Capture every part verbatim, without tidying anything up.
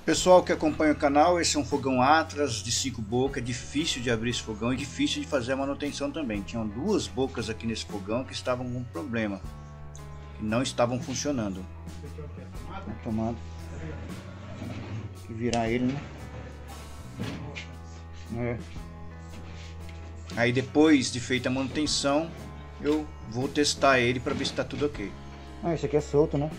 Pessoal que acompanha o canal, esse é um fogão Atlas de cinco bocas. É difícil de abrir esse fogão e difícil de fazer a manutenção também. Tinham duas bocas aqui nesse fogão que estavam com problema, que não estavam funcionando. A tomada, tem que virar ele, né? É. Aí depois de feita a manutenção, eu vou testar ele para ver se está tudo ok. Ah, esse aqui é solto, né?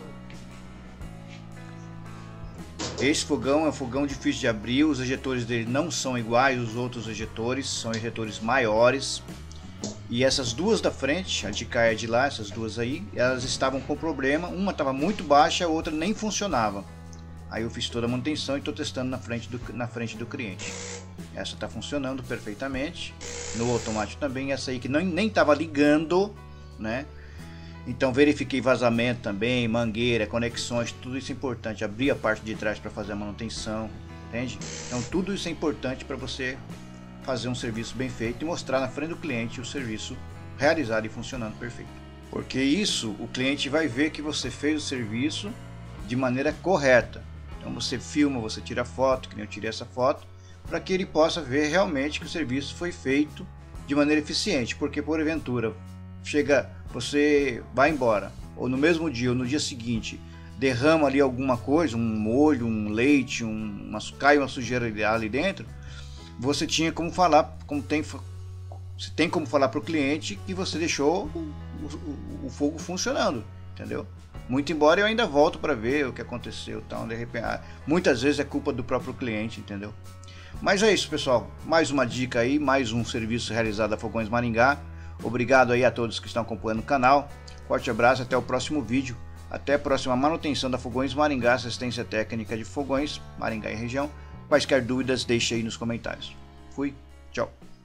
Esse fogão é um fogão difícil de abrir, os ejetores dele não são iguais aos outros ejetores, são ejetores maiores. E essas duas da frente, a de cá e a de lá, essas duas aí, elas estavam com problema, uma estava muito baixa, a outra nem funcionava. Aí eu fiz toda a manutenção e estou testando na frente do, na frente do cliente. Essa está funcionando perfeitamente, no automático também, essa aí que não, nem estava ligando, né? Então verifiquei vazamento também, mangueira, conexões, tudo isso é importante. Abrir a parte de trás para fazer a manutenção, entende? Então tudo isso é importante para você fazer um serviço bem feito e mostrar na frente do cliente o serviço realizado e funcionando perfeito. Porque isso, o cliente vai ver que você fez o serviço de maneira correta. Então você filma, você tira foto, que nem eu tirei essa foto, para que ele possa ver realmente que o serviço foi feito de maneira eficiente. Porque porventura chega, você vai embora, ou no mesmo dia ou no dia seguinte derrama ali alguma coisa, um molho, um leite, um, uma, cai uma sujeira ali dentro, você tinha como falar, como tem, você tem como falar para o cliente que você deixou o, o, o fogo funcionando, entendeu? Muito embora eu ainda volto para ver o que aconteceu, tal, de repente, muitas vezes é culpa do próprio cliente, entendeu? Mas é isso, pessoal, mais uma dica aí, mais um serviço realizado a Fogões Maringá. Obrigado aí a todos que estão acompanhando o canal. Forte abraço, até o próximo vídeo. Até a próxima manutenção da Fogões Maringá, assistência técnica de fogões Maringá e região. Quaisquer dúvidas, deixe aí nos comentários. Fui, tchau.